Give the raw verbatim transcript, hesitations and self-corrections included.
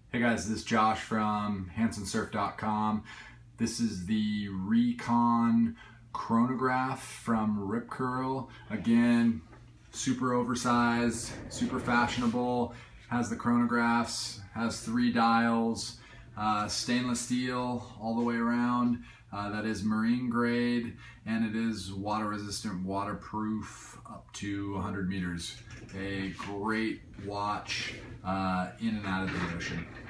Hey guys, this is Josh from hanson surf dot com. This is the Recon chronograph from Rip Curl. Again, super oversized, super fashionable, has the chronographs, has three dials, uh, stainless steel all the way around. Uh, that is marine grade, and it is water resistant, waterproof up to one hundred meters. A great watch uh, in and out of the ocean.